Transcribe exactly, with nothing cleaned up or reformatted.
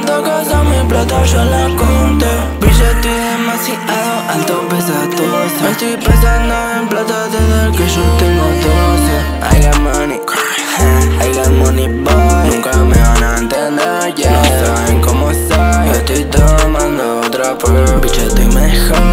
esta casa mi plata ya la conté. Brilla, estoy demasiado alto, pesadoso. Me estoy pesando en plata desde que yo tengo doce. I got money, I got money boy. Nunca me van a entender, yeah. No saben cómo soy. Estoy tomando otra per. Bitch, estoy mejor.